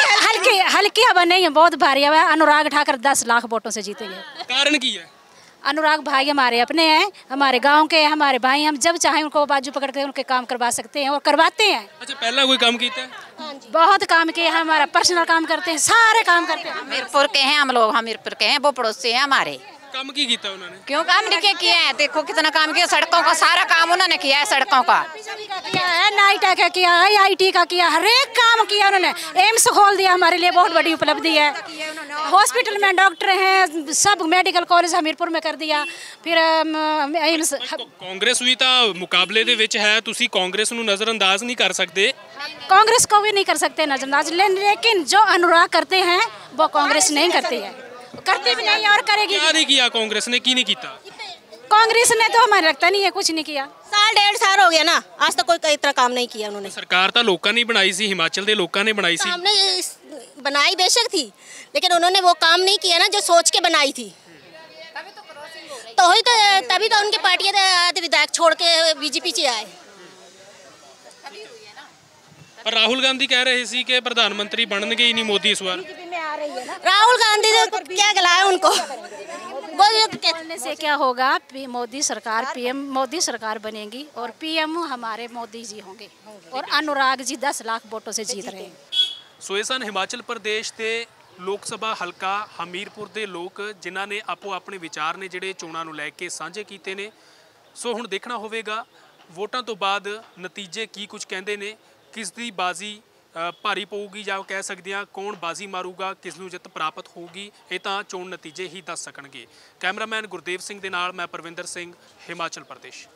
Speaker 20: हल्की हवा नहीं है, बहुत भारी हवा है। अनुराग ठाकुर 10 लाख वोटों से जीतेंगे।
Speaker 2: कारण की है?
Speaker 20: अनुराग भाई हमारे अपने हैं, हमारे गांव के, हमारे भाई, हम जब चाहें उनको बाजू पकड़ के उनके काम करवा सकते हैं और करवाते हैं।
Speaker 2: अच्छा, पहला कोई काम किया है?
Speaker 20: बहुत काम किए, हमारा पर्सनल काम करते हैं, सारे काम करते हैं।
Speaker 21: हमीरपुर के हैं हम लोग, हमीरपुर के हैं, वो पड़ोसी हैं हमारे।
Speaker 2: काम की कीता उन्होंने?
Speaker 21: क्यों काम नहीं किया है? देखो कितना काम किया, सड़कों का सारा काम उन्होंने किया है, सड़कों का
Speaker 20: किया है, नाइटा का किया है, IIT का किया, हर एक काम किया उन्होंने। एम्स खोल दिया, हमारे लिए बहुत बड़ी उपलब्धि है। हॉस्पिटल में डॉक्टर हैं, सब मेडिकल कॉलेज हमीरपुर में कर दिया। फिर एम्स
Speaker 2: कांग्रेस भी तो मुकाबले दे विच है, तुसी कांग्रेस नूं नज़रअंदाज नहीं कर सकते।
Speaker 20: कांग्रेस को भी नहीं कर सकते नजरअंदाज, लेकिन जो अनुराग करते हैं वो कांग्रेस नहीं करती है, करती भी नहीं और करेगी।
Speaker 2: क्या नहीं किया कांग्रेस ने, की नहीं किया?
Speaker 20: कांग्रेस ने तो हमें लगता नहीं है कुछ नहीं किया।
Speaker 22: साल 1.5 साल हो गया ना, आज तक कोई इतना काम नहीं किया उन्होंने।
Speaker 2: सरकार तो लोगों ने बनाई सी, हिमाचल के लोगों ने बनाई सी।
Speaker 22: हमने बनाई बेशक थी, लेकिन उन्होंने वो काम नहीं किया ना जो सोच के बनाई थी। तो ही तो तभी तो उनकी पार्टी आधे विधायक छोड़ के बीजेपी से आए।
Speaker 2: पर राहुल गांधी कह रहे सी कि प्रधानमंत्री बनने ही नहीं मोदी इस बार।
Speaker 22: राहुल गांधी ने क्या गलाया उनको?
Speaker 20: बोलने से क्या होगा? मोदी सरकार PM मोदी सरकार बनेगी और PM हमारे मोदी जी होंगे और अनुराग जी 10 लाख वोटों से जीत रहे हैं।
Speaker 2: सो ये सन हिमाचल प्रदेश के लोक सभा हलका हमीरपुर के लोग जिन्हों ने आपो अपने विचार ने जिहड़े चोणां नूं लैके साझे कीते ने। सो हुण देखना होवेगा वोटां तो बाद नतीजे की कुछ कहते हैं, किस दी बाजी भारी पऊगी जां कह सकते हैं कौन बाजी मारूगा, किस नूं जित प्राप्त होगी, ये तो चोण नतीजे ही दस सकणगे। कैमरामैन गुरदेव सिंह दे नाल मैं परविंदर सिंह, हिमाचल प्रदेश।